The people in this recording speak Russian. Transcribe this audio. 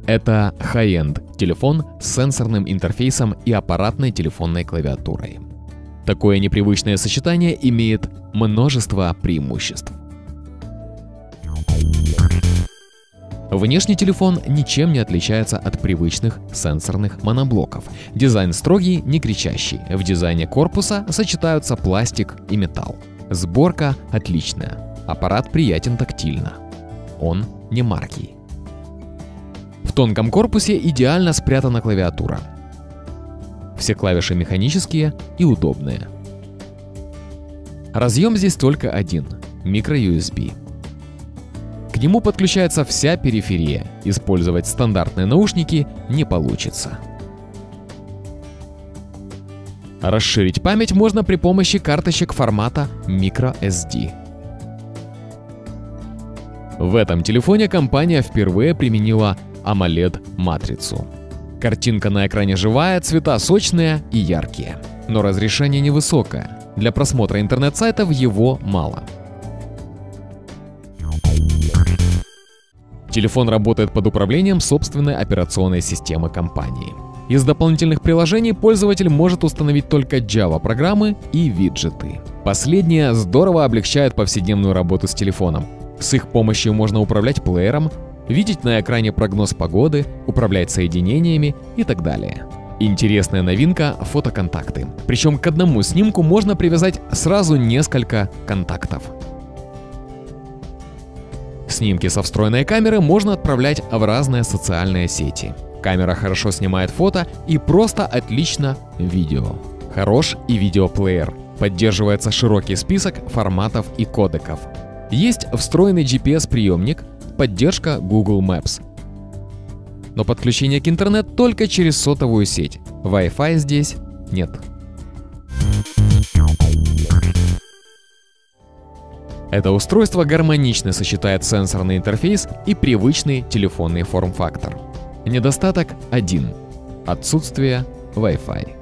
Это high-end телефон с сенсорным интерфейсом и аппаратной телефонной клавиатурой. Такое непривычное сочетание имеет множество преимуществ. Внешний телефон ничем не отличается от привычных сенсорных моноблоков. Дизайн строгий, не кричащий. В дизайне корпуса сочетаются пластик и металл. Сборка отличная. Аппарат приятен тактильно. Он не маркий. В тонком корпусе идеально спрятана клавиатура. Все клавиши механические и удобные. Разъем здесь только один – micro-USB. К нему подключается вся периферия. Использовать стандартные наушники не получится. Расширить память можно при помощи карточек формата microSD. В этом телефоне компания впервые применила AMOLED-матрицу. Картинка на экране живая, цвета сочные и яркие. Но разрешение невысокое. Для просмотра интернет-сайтов его мало. Телефон работает под управлением собственной операционной системы компании. Из дополнительных приложений пользователь может установить только Java-программы и виджеты. Последние здорово облегчают повседневную работу с телефоном. С их помощью можно управлять плеером, видеть на экране прогноз погоды, управлять соединениями и так далее. Интересная новинка – фотоконтакты. Причем к одному снимку можно привязать сразу несколько контактов. Снимки со встроенной камеры можно отправлять в разные социальные сети. Камера хорошо снимает фото и просто отлично видео. Хорош и видеоплеер. Поддерживается широкий список форматов и кодеков. Есть встроенный GPS-приемник, поддержка Google Maps. Но подключение к интернету только через сотовую сеть. Wi-Fi здесь нет. Это устройство гармонично сочетает сенсорный интерфейс и привычный телефонный форм-фактор. Недостаток один – отсутствие Wi-Fi.